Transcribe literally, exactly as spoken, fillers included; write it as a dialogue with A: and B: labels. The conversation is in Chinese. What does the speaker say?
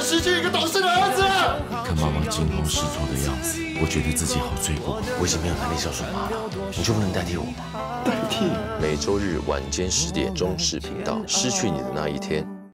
A: 失去一个懂事的儿子。
B: 看妈妈惊慌失措的样子，我觉得自己好罪过。
C: 我已经没有能力孝顺妈了，你就不能代替我吗？
A: 代替。
C: 每周日晚间十点，中视频道，失去你的那一天。